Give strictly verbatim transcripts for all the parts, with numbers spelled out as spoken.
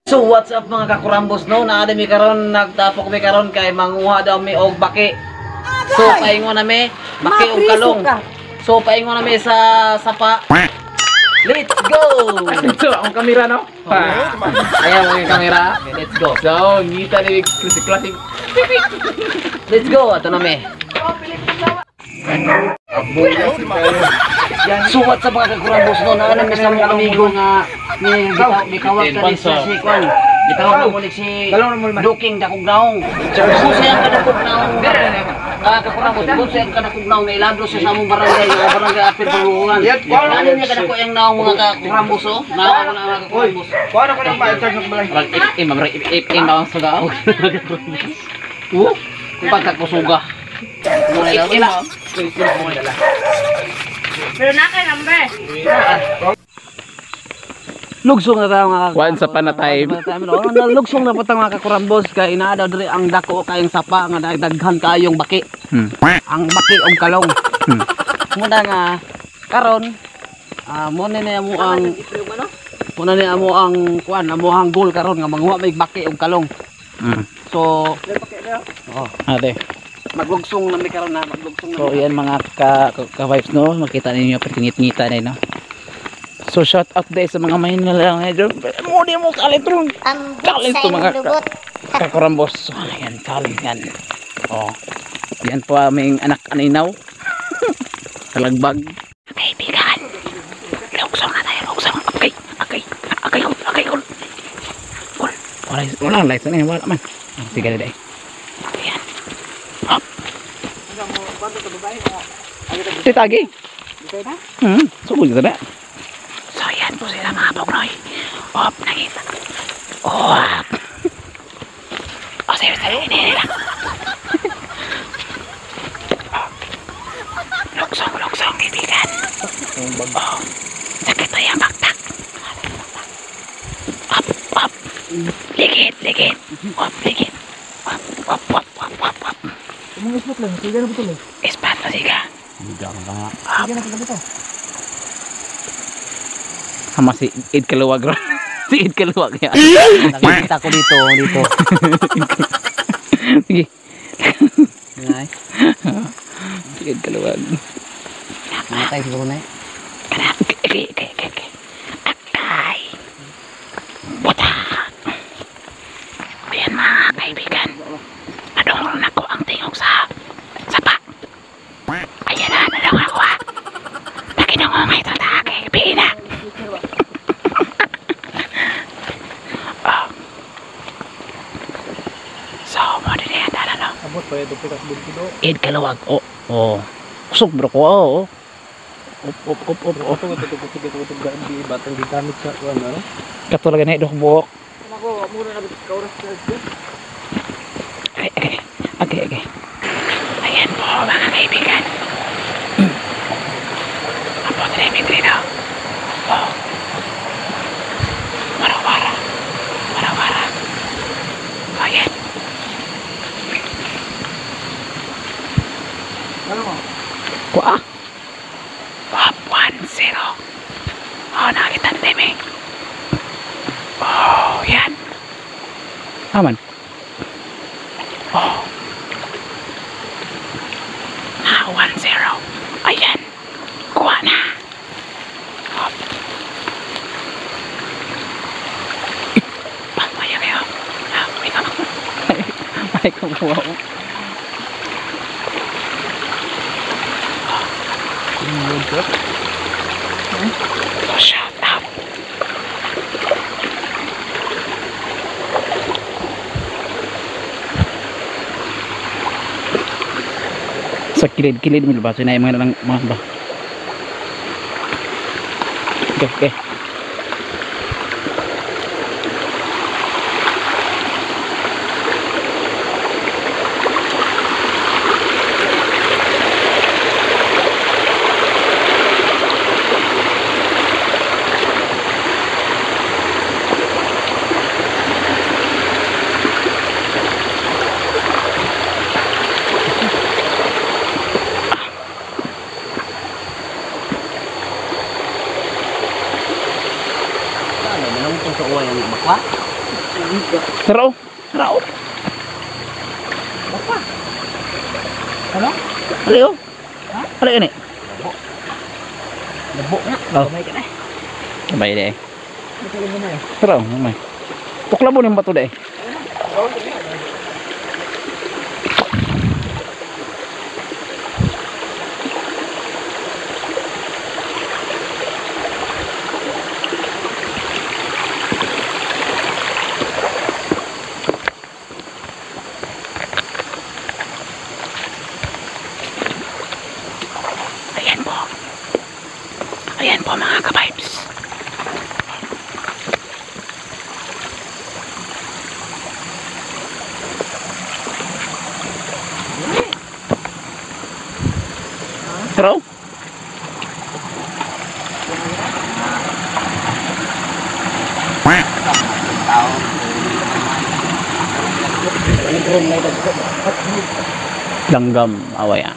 So what's up mga kakurambos no? Naa mi karon nagtapok mi karon kay manguha daw mi og baki. So paingon na mi baki og kalong. So paingon na mi sa sapa. Let's go. Ito ang kamera no. Ayaw ang kamera. Let's go. So ngita ni classic classic. Let's go ato na mi. So what's up mga kakurambos no? Naa mi sa mga amigo nga ni gitawag ka ni sa si Kwan. Gitawag mo ni si Duking Dakog Naong. So sayang ka Dakog Naong. Ah, kakurambos, kung sayang ka Dakog Naong na ilablo sa samong barangay, nga barangay Apir Paluhuan. Ano niya ka dako yung naong mga kakurambos oh? Naong na mga kakurambos. Kuha ko ng ma-charge ng balay. Mag ip-im, mag ip-im naong suga. Oh, kung pagkakusuga. Muna ip-im. Pero na kay number. Lugsong na tayo mga Once upon a time. Lugsong na po tayo mga kakurambos. Kaya inaadaw diri ang dako kayong sapa nga daghan kayong baki. Hmm. Ang baki og kalong. Hmm. Muna nga karon ah muna na mo ang muna na mo ang kuan amo ang goal karon nga manguha may baki og kalong. Hmm. So oh, Ate. maglugsong na mi karon na maglugsong na. So yan mga ka ka-vibes no, makita ninyo patingit-ngita na no. So shout out day sa mga Maynila ngayon. Mo di mo kalitron. Ang Kalit to mga ka kakurambos. Ayan, kalit yan. Oh. Yan po aming anak aninaw. Talagbag. Kaibigan. Lugsong na tayo, lugsong. Okay, okay. Okay, kul, okay, kul. Kul. Wala, wala, lights na yan, wala man. Oh, sige na day. Ayan. Hop. Titagi. Hmm, sugod ka na. So yan po sila mga pognoy. Hop, nakita. Hop. O, sige, sige, hindi lang. Luksong, luksong, kaibigan. Oh, sakit na yung baktak. Hop, hop. Ligit, ligit. Hop, ligit. Hop, hop, hop, hop, hop, hop. Mga ispat lang, siga na betul eh. Ispat na siga. Siga na nga. Hop. Siga na kita. Sama si Id Kaluwag. Si Id Kaluwag yan. Nakikita ko dito, dito. Sige. Ngay. Si Id Kaluwag. Matay siguro na eh. Anak, okay, okay, okay, okay. Akay. Buta. Ayan mga kaibigan. Nadungol na ko ang tingog sa sapa. Ayan na, nadungol ako ha. Nakinungungay ito na aking pina. Oh. So, mo din yan, ano? Abot pa ito pikas bulkido. Id Kaluwag. Oh, oh. Kusog bro ko, oh. Op, op, op, op, op. Ito ito ito ito ito gaan di batang gigamit sa kuan ano. Katulagan na ito buhok. Ako muna na ka oras sa dito. Okay, okay. Okay, okay. Ayan po mga kaibigan. Apo na yung mitri na. Oh. Warawara. Warawara. Ayan. Ano mo? Kuha. Hop, one, zero. Oh, nakakita na tayo, eh. Oh, yan. Aman. Oh. Ah, one, zero. Ayan. Kuha na. Hop. Ah, maya kayo. Ah, may ka. May ka buwa ko. Oh, shut up. Sa kilid-kilid mo ba? Sinay mga lang mga ba? Okay, okay. Tara, oh. Tara, oh. Ano? Ali, oh. Ali, ini. Labo na. Oh. Kamay ka na. Sabay deh. Ito lang na eh. Tara, mamay. Tuklabo ni bato deh. Ayan po. Ayan po mga ka-vibes. Bro. Langgam awaya.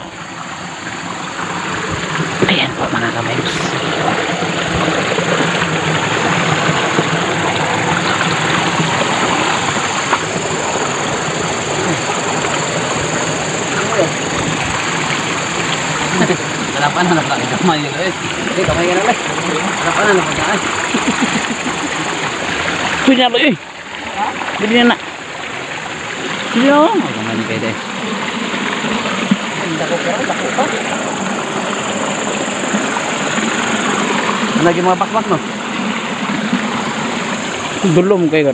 Ayan po mga ka-vibes. Harapan na naman ang kamay nila eh. Hindi, kamay ka na lang. Harapan na naman ka. Punya lo eh. Bili na. Bili na. Oh, kamay ni pwede. Dako ka, dako ka. Lagi mga bakbak no. Dulom kayo kan.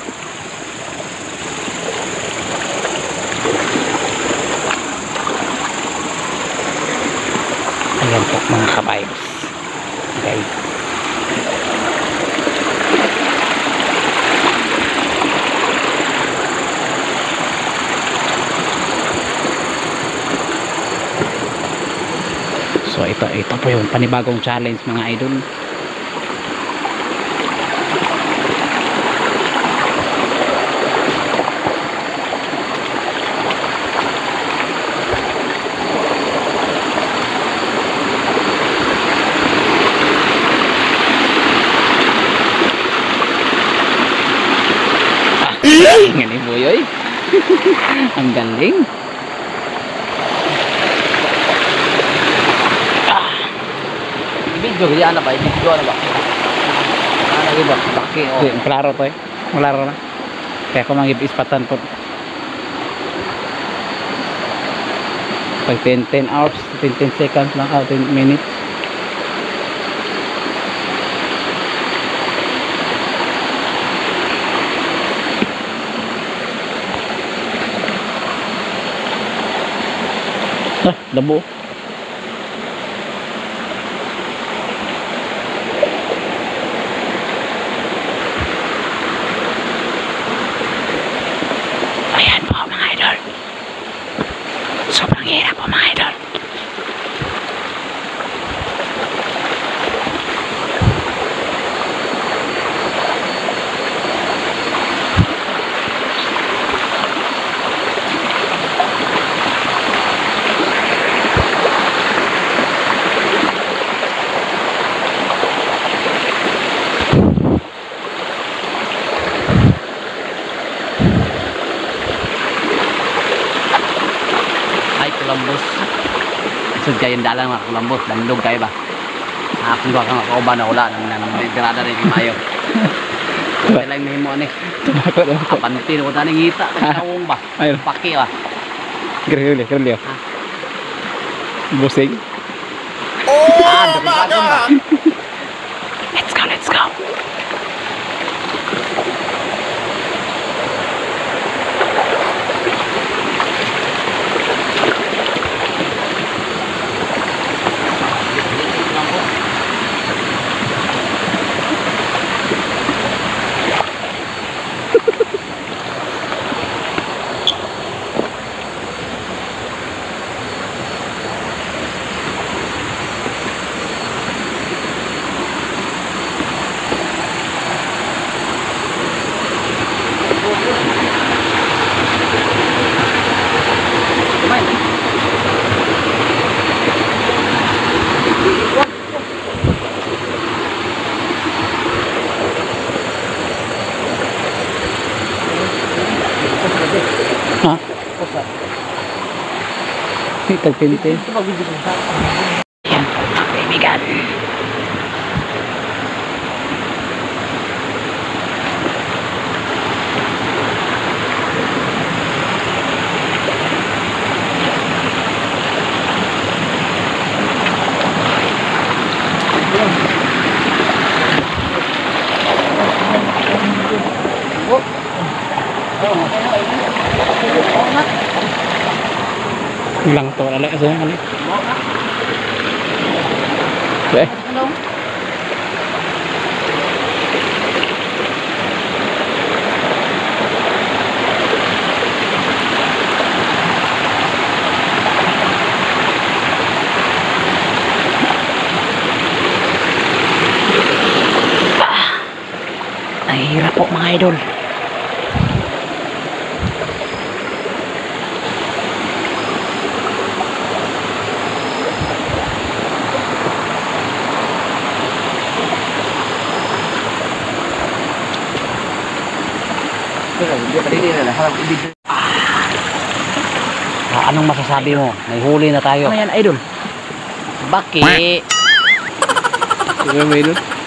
Ayan po mga ka-vibes. Okay. So ito, ito po yung panibagong challenge mga idol. Nga ni Boyoy. Ang galing. Video kaya ano ba? Video ano ba? Ano lagi ba? Baki oh. Hindi, klaro to eh. Klaro na. Kaya ko magiging ispatan po. Pag ten ten hours, ten ten seconds lang, ah, ten minutes. Ah, labo. Ayan po mga idol. Sobrang hirap po mga idol. Columbus. Sud kayo dalan mga Columbus, landog kayo ba? Ah, kung doon ka kauban na wala nang nang grada rin mayo. Kaya lang nimo ani. Tabako daw po. Kapantin ko tani ngita, tawong ba? Ayun. Paki ba? Grilyo, grilyo. Busing. Ah, dagdagan ba? Let's go, let's go. Tagpinte. Yan po mga kaibigan. Lang to ala sa ano. Eh. Nahihirap po mga idol. Ah, anong masasabi mo? May huli na tayo. Ano yan, idol? Baki. Ano yan, idol?